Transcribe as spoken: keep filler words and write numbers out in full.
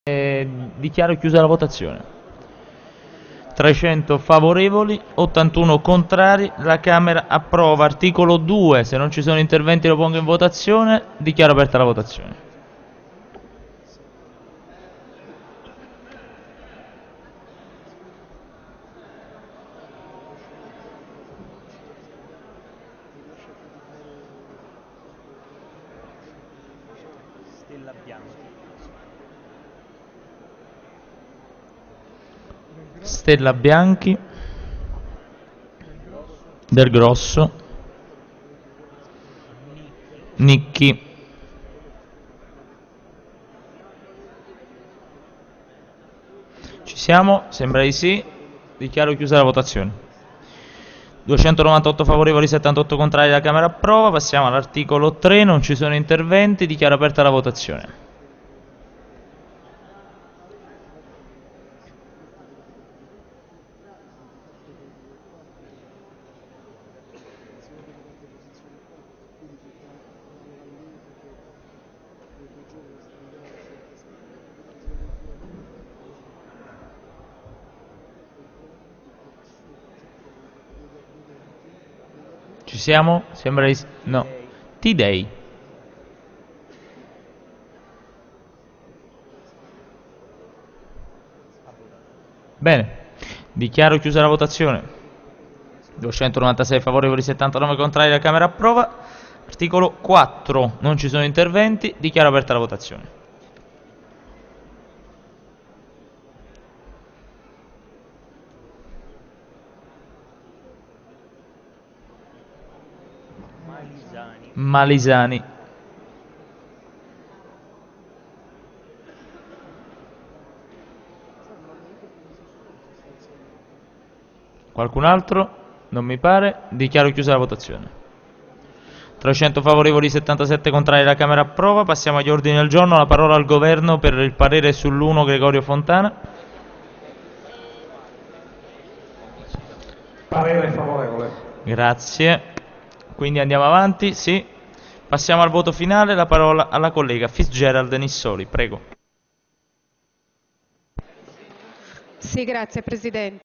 Eh, dichiaro chiusa la votazione. trecento favorevoli, ottantuno contrari. La Camera approva. Articolo due. Se non ci sono interventi lo pongo in votazione. Dichiaro aperta la votazione. Stella Bianchi. Stella Bianchi, Del Grosso, Nicchi, ci siamo? Sembra di sì. Dichiaro chiusa la votazione. duecentonovantotto favorevoli, settantotto contrari. La Camera approva. Passiamo all'articolo tre. Non ci sono interventi. Dichiaro aperta la votazione. Ci siamo? Sembra di... no. T-Day. Bene. Dichiaro chiusa la votazione. duecentonovantasei favorevoli, settantanove contrari. La Camera approva. Articolo quattro. Non ci sono interventi. Dichiaro aperta la votazione. Malisani. Malisani. Qualcun altro? Non mi pare. Dichiaro chiusa la votazione. trecento favorevoli, settantasette contrari. La Camera approva. Passiamo agli ordini del giorno. La parola al Governo per il parere sull'uno. Gregorio Fontana. Parere favorevole. Grazie. Quindi andiamo avanti. Sì. Passiamo al voto finale. La parola alla collega Fitzgerald Nissoli. Prego. Sì, grazie Presidente.